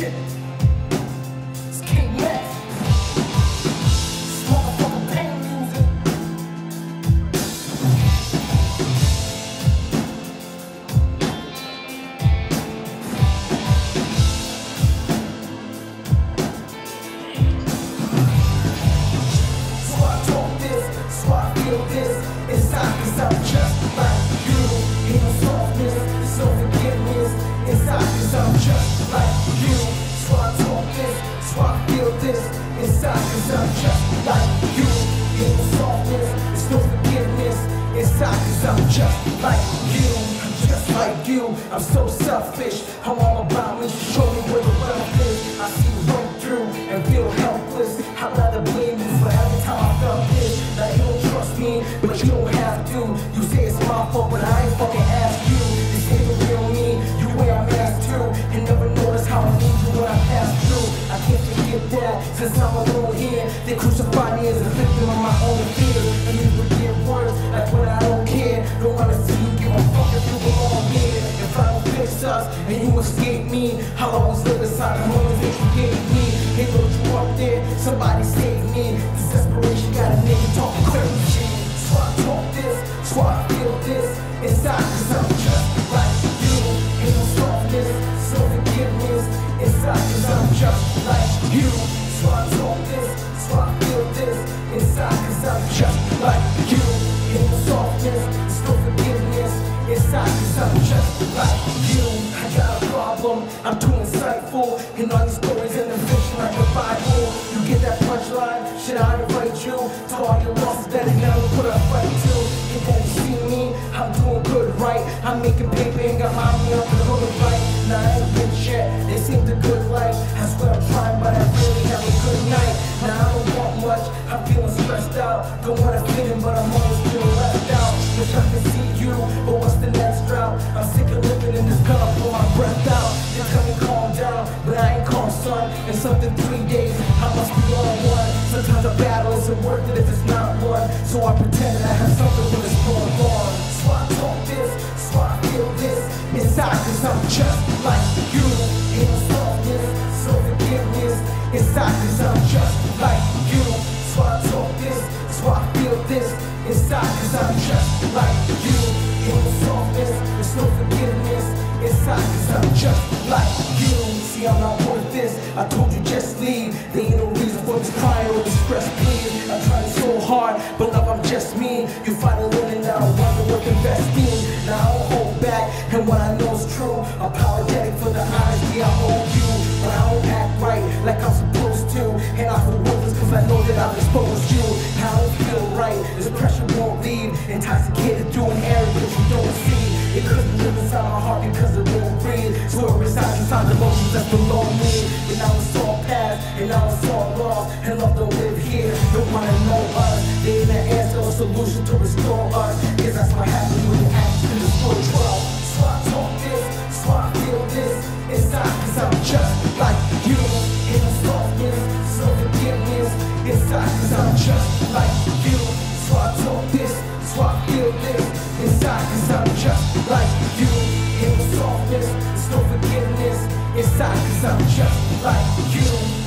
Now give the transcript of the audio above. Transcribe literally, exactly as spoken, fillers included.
shit. It's King Mac. This motherfucking pain music. So I talk this, so I feel this inside, cause I'm just like you. Ain't no softness, there's no forgiveness inside, cause I'm just like you. So I talk this, so I feel this inside, cause I'm just like you. Ain't no softness, there's no forgiveness inside, cause I'm just like you. I'm just like you, I'm so selfish. How all about me, show me where the wealth is. I see you run through and feel helpless. I'd rather blame you for every time I felt this. Now you don't trust me, but you don't have to. You say it's my fault, but I ain't fucking asked you. This ain't the real me, you wear a mask too. And never notice how I need you when I pass through. I can't forget that, since I'm alone here. They crucify me as a victim of my own fears. And you forget words, like when I don't care. Don't wanna see you give a fuck if you belong here. If I don't fix us, and you escape me, I'll always live inside the moments that you gave me. Hey, don't you up there, somebody save me. This desperation got a nigga talking crazy. So I talk this, so I feel this inside, cause I'm just like you. Ain't no softness, so forgiveness inside, cause I'm just like you. So I talk this, so I feel this inside, cause I'm just like you. Ain't no softness, so forgiveness inside, cause I'm just like you. I got a problem, I'm too insightful. And all these stories in the fiction like the Bible. You get that punchline, should I invite you to all your losses that it never put a fight to? And then you see me, I'm doing good, right? I'm making paper and got my money up the hood of right. Now I ain't rich yet, they seem the good life. I swear I'm trying, but I really have a good night. Now I don't want much, I'm feeling stressed out. Don't wanna fit in, but I'm always feeling left out. Wish I could see you, but what's the next route? I'm sick of living in this gun, pull my breath out. They tell me calm down, but I ain't calm, son. In something three days, I must be on one. Sometimes a battle isn't worth it if it's not one. So I pretend that I have something when it's going on. So I talk this, so I feel this inside, cause I'm just like you. Ain't no softness, so forgiveness inside, cause I'm just like you. So I talk this, so I feel this inside, cause I'm just like you. Ain't no softness, there's no forgiveness inside, cause I'm just like you. See, I'm not worth this, I told you just leave. There ain't no reason for this crying or this stress, please. I'm trying so hard, but love, I'm just me. You finally learning now, I wonder what the best means. Now I don't hold back, and what I know is true. Apologetic for the honesty I owe you. But I don't act right, like I'm supposed to. And I feel worthless, cause I know that I've exposed you. I don't feel right, this pressure won't leave. Intoxicated, doing arrogance you don't see. It couldn't live inside my heart because it won't breathe. So it resides inside the emotions that's below me. And now it's all past, and now it's all lost. And love don't live here, don't wanna know us. There ain't an answer or solution to restore us. Cause that's what happens when you act in the full trust. So I talk this, so I feel this inside, cause I'm just like you. Ain't no softness, so forgiveness inside, cause I'm just like you. So I talk this, so I feel this inside, cause I'm just like you. Ain't no softness, there's no forgiveness inside, cause I'm just like you.